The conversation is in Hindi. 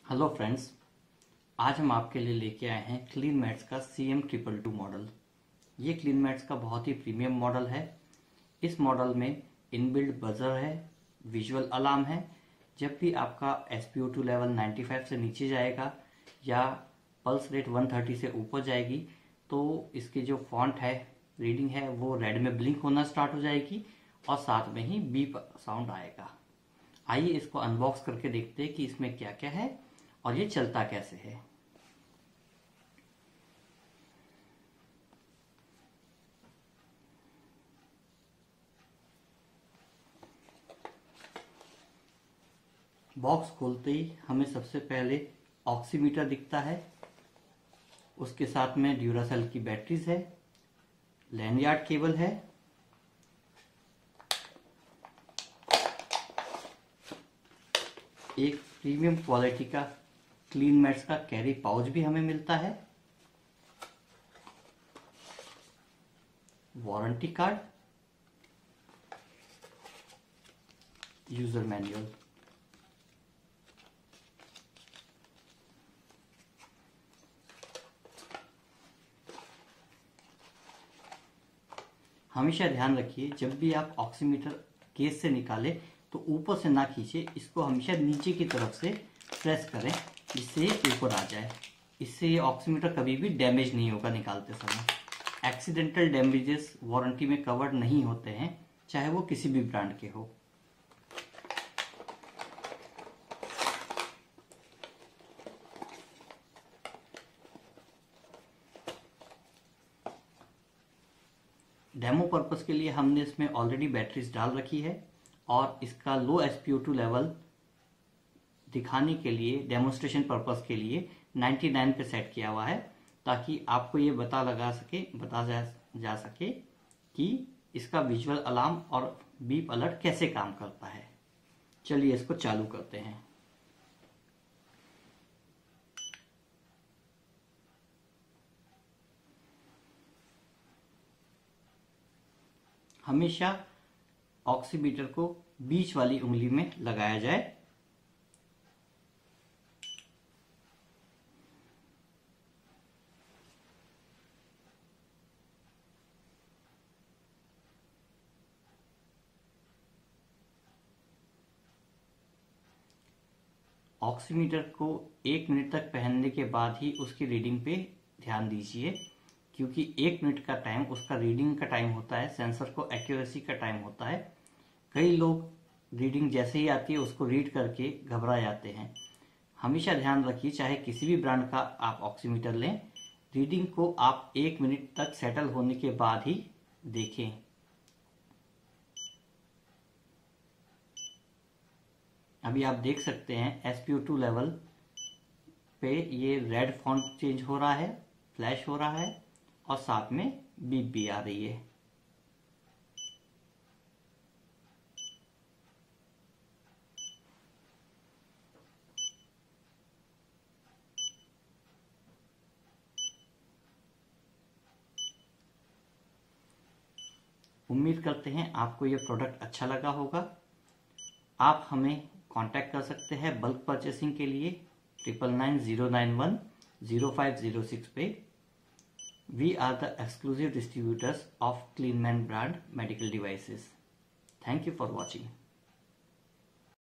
हेलो फ्रेंड्स, आज हम आपके लिए लेके आए हैं क्लीनमैट्स का CM222 मॉडल। ये क्लीनमैट्स का बहुत ही प्रीमियम मॉडल है। इस मॉडल में इनबिल्ट बजर है, विजुअल अलार्म है। जब भी आपका SpO2 लेवल 95 से नीचे जाएगा या पल्स रेट 130 से ऊपर जाएगी तो इसकी जो फॉन्ट है, रीडिंग है, वो रेड में ब्लिंक होना स्टार्ट हो जाएगी और साथ में ही बीप साउंड आएगा। आइए इसको अनबॉक्स करके देखते हैं कि इसमें क्या क्या है और ये चलता कैसे है। बॉक्स खोलते ही हमें सबसे पहले ऑक्सीमीटर दिखता है, उसके साथ में ड्यूरासेल की बैटरीज है, लैंडयार्ड केबल है, एक प्रीमियम क्वालिटी का क्लीनमैट्स का कैरी पाउच भी हमें मिलता है, वारंटी कार्ड, यूजर मैनुअल। हमेशा ध्यान रखिए, जब भी आप ऑक्सीमीटर केस से निकालें तो ऊपर से ना खींचे, इसको हमेशा नीचे की तरफ से प्रेस करें जिससे ये ऊपर आ जाए। इससे ये ऑक्सीमीटर कभी भी डैमेज नहीं होगा निकालते समय। एक्सीडेंटल डैमेजेस वारंटी में कवर्ड नहीं होते हैं, चाहे वो किसी भी ब्रांड के हो। डेमो पर्पस के लिए हमने इसमें ऑलरेडी बैटरीज डाल रखी है और इसका लो SpO2 लेवल दिखाने के लिए, डेमोन्स्ट्रेशन पर्पस के लिए 99 पे सेट किया हुआ है, ताकि आपको ये बता जा सके कि इसका विजुअल अलार्म और बीप अलर्ट कैसे काम करता है। चलिए इसको चालू करते हैं। हमेशा ऑक्सीमीटर को बीच वाली उंगली में लगाया जाए। ऑक्सीमीटर को 1 मिनट तक पहनने के बाद ही उसकी रीडिंग पे ध्यान दीजिए, क्योंकि 1 मिनट का टाइम उसका रीडिंग का टाइम होता है, सेंसर को एक्यूरेसी का टाइम होता है। कई लोग रीडिंग जैसे ही आती है उसको रीड करके घबरा जाते हैं। हमेशा ध्यान रखिए, चाहे किसी भी ब्रांड का आप ऑक्सीमीटर लें, रीडिंग को आप 1 मिनट तक सेटल होने के बाद ही देखें। अभी आप देख सकते हैं SpO2 लेवल पे ये रेड फॉन्ट चेंज हो रहा है, फ्लैश हो रहा है और साथ में बीप भी आ रही है। उम्मीद करते हैं आपको ये प्रोडक्ट अच्छा लगा होगा। आप हमें कांटेक्ट कर सकते हैं बल्क परचेसिंग के लिए 9990910506 पे। We are the exclusive distributors of Cleanmat brand medical devices. Thank you for watching.